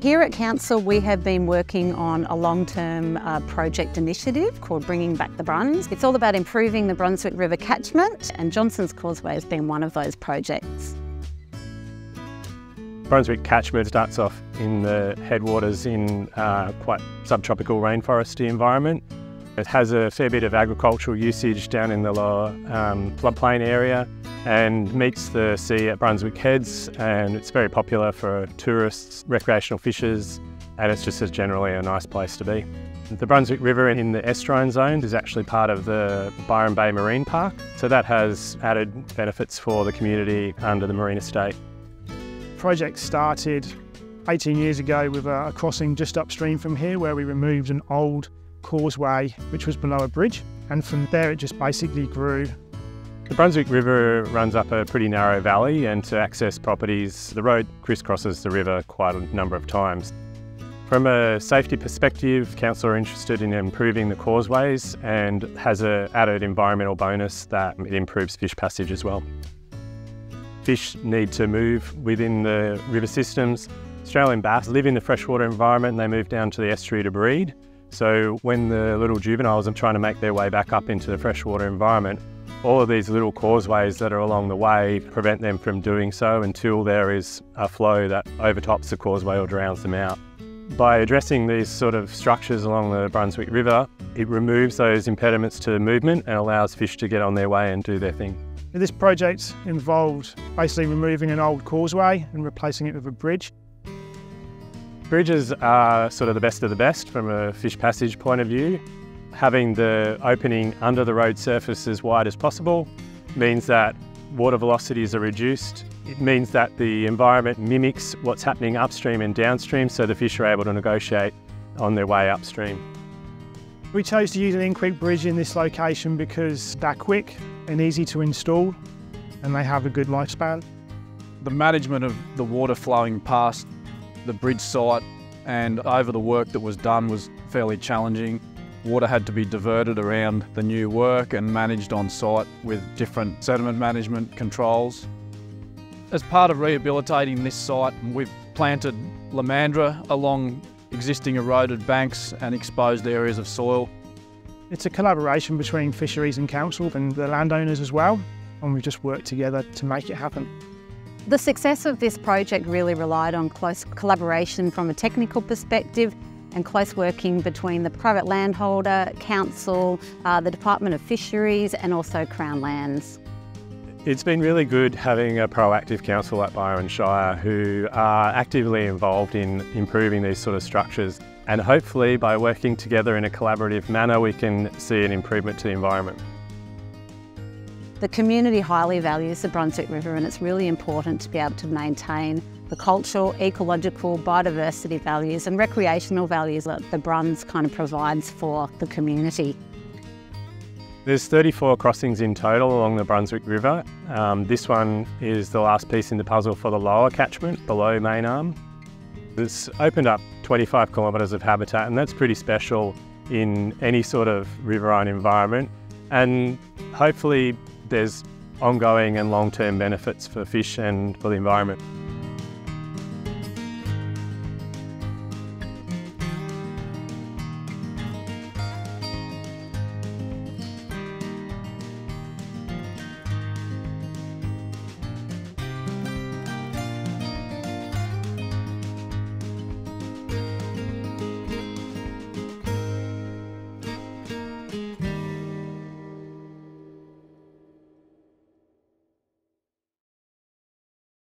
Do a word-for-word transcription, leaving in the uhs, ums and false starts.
Here at Council, we have been working on a long-term uh, project initiative called Bringing Back the Bruns. It's all about improving the Brunswick River catchment, and Johnson's Causeway has been one of those projects. Brunswick catchment starts off in the headwaters in uh, quite subtropical rainforesty environment. It has a fair bit of agricultural usage down in the lower um, floodplain area and meets the sea at Brunswick Heads, and it's very popular for tourists, recreational fishers, and it's just a generally a nice place to be. The Brunswick River in the estuarine zone is actually part of the Byron Bay Marine Park, so that has added benefits for the community under the marine estate. The project started eighteen years ago with a crossing just upstream from here where we removed an old causeway which was below a bridge, and from there it just basically grew. The Brunswick River runs up a pretty narrow valley, and to access properties the road crisscrosses the river quite a number of times. From a safety perspective, Council are interested in improving the causeways and has an added environmental bonus that it improves fish passage as well. Fish need to move within the river systems. Australian bass live in the freshwater environment and they move down to the estuary to breed. So when the little juveniles are trying to make their way back up into the freshwater environment, all of these little causeways that are along the way prevent them from doing so until there is a flow that overtops the causeway or drowns them out. By addressing these sort of structures along the Brunswick River, it removes those impediments to movement and allows fish to get on their way and do their thing. This project involved basically removing an old causeway and replacing it with a bridge. Bridges are sort of the best of the best from a fish passage point of view. Having the opening under the road surface as wide as possible means that water velocities are reduced. It means that the environment mimics what's happening upstream and downstream, so the fish are able to negotiate on their way upstream. We chose to use an in-creek bridge in this location because they're quick and easy to install and they have a good lifespan. The management of the water flowing past the bridge site and over the work that was done was fairly challenging. Water had to be diverted around the new work and managed on site with different sediment management controls. As part of rehabilitating this site, we've planted lomandra along existing eroded banks and exposed areas of soil. It's a collaboration between Fisheries and Council and the landowners as well, and we've just worked together to make it happen. The success of this project really relied on close collaboration from a technical perspective and close working between the private landholder, council, uh, the Department of Fisheries and also Crown Lands. It's been really good having a proactive council like Byron Shire who are actively involved in improving these sort of structures, and hopefully by working together in a collaborative manner we can see an improvement to the environment. The community highly values the Brunswick River, and it's really important to be able to maintain the cultural, ecological, biodiversity values and recreational values that the Bruns kind of provides for the community. There's thirty-four crossings in total along the Brunswick River. Um, this one is the last piece in the puzzle for the lower catchment below Main Arm. It's opened up twenty-five kilometres of habitat, and that's pretty special in any sort of riverine environment, and hopefully there's ongoing and long-term benefits for fish and for the environment.